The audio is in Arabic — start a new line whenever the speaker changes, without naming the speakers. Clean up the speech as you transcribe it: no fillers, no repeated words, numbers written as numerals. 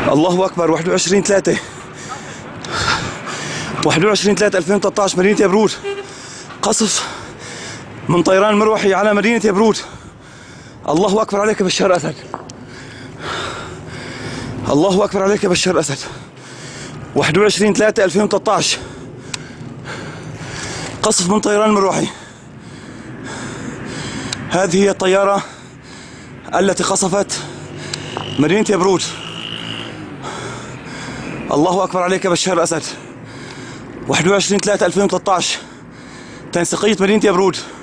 الله أكبر. 21/3 2013 مدينة يبرود. قصف من طيران مروحي على مدينة يبرود. الله أكبر عليك بشار أسد. الله أكبر عليك بشار أسد. 21/3 2013 قصف من طيران مروحي. هذه هي الطيارة التي قصفت مدينة يبرود. الله أكبر عليك بشار أسد. 21/3 2013 تنسيقية مدينة يبرود.